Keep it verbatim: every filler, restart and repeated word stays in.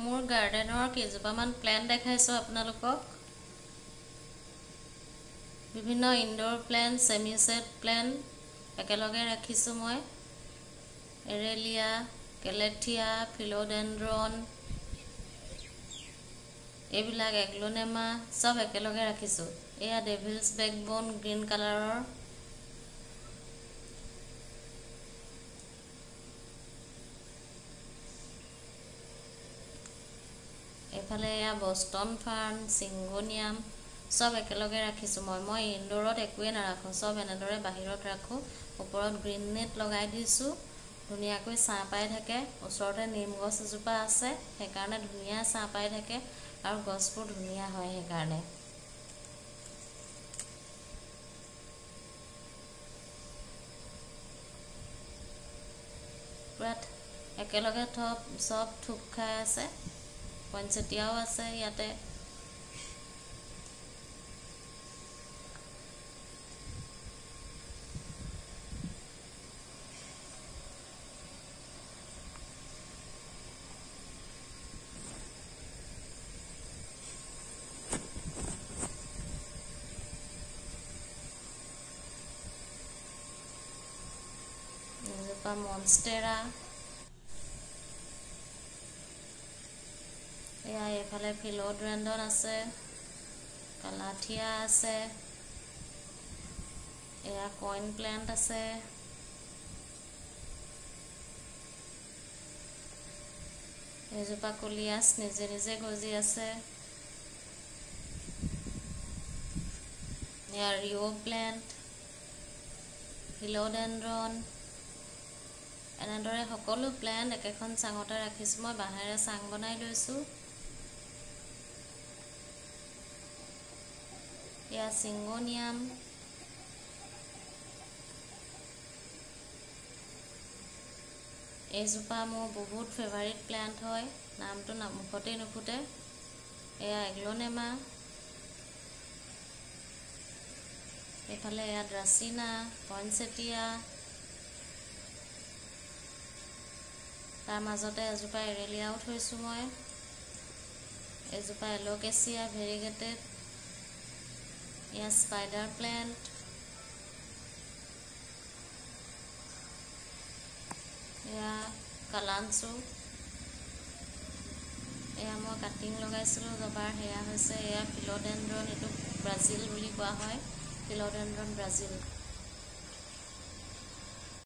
মোৰ গাৰ্ডেনৰ কেইজোপামান প্লেণ্ট দেখাইছোঁ আপোনালোকক। বিভিন্ন ইনডোৰ প্লেণ্ট, সেমি সেট প্লেণ্ট একেলগে ৰাখিছোঁ মই। এৰেলিয়া, কেলেথিয়া, ফিলোডেন্ড্ৰন, এইবিলাক এগ্লোনেমা সব একেলগে ৰাখিছোঁ। এয়া ডেভিলছ বেকবোন গ্ৰীণ কালাৰৰ। এফালে এয়া বষ্টন ফাৰ্ণ, চিংগোনিয়াম সব একেলগে ৰাখিছোঁ মই। মই ইনডোৰত একোৱে নাৰাখোঁ, সব এনেদৰে বাহিৰত ৰাখোঁ। ওপৰত গ্ৰীণ নেট লগাই দিছোঁ, ধুনীয়াকৈ ছাঁ পাই থাকে। ওচৰতে নিম গছ এজোপা আছে, সেইকাৰণে ধুনীয়া ছাঁ পাই থাকে আৰু গছবোৰ ধুনীয়া হয় সেইকাৰণে। পুৰা একেলগে থপ সব থোপ খাই আছে। পইনচেটিয়াও আছে ইয়াতে। এজোপা মনষ্টেৰা। এয়া এইফালে ফিলোডেন্ড্ৰন আছে, কালাথিয়া আছে, এয়া কইন প্লেণ্ট আছে, এজোপা কলিয়াছ নিজে নিজে গজি আছে। এয়া ৰিঅ' প্লেণ্ট, ফিলোডেন্ড্ৰন, এনেদৰে সকলো প্লেণ্ট একেখন চাঙতে ৰাখিছোঁ মই। বাঁহেৰে চাং বনাই লৈছোঁ। এয়া চিংগোনিয়াম, এইজোপা মোৰ বহুত ফেভাৰিট প্লেণ্ট হয়, নামটো মুখতেই নুফুটে। এয়া এগ্লোনেমা, এইফালে এয়া ড্ৰাচিনা, পইনচেটিয়া, তাৰ মাজতে এজোপা এৰেলিয়াও থৈছোঁ মই। এজোপা এলোকেচিয়া ভেৰিগেটেড, এয়া স্পাইডাৰ প্লেণ্ট, এয়া কালাঞ্চু, এয়া মই কাটিং লগাইছিলোঁ জবাৰ, সেয়া হৈছে এয়া ফিলোডেন্ড্ৰন, এইটো ব্ৰাজিল বুলি কোৱা হয়, ফিলোডেন্ড্ৰন ব্ৰাজিল।